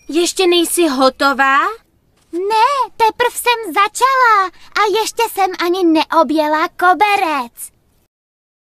Ještě nejsi hotová? Ne, teprv jsem začala a ještě jsem ani neobjela koberec.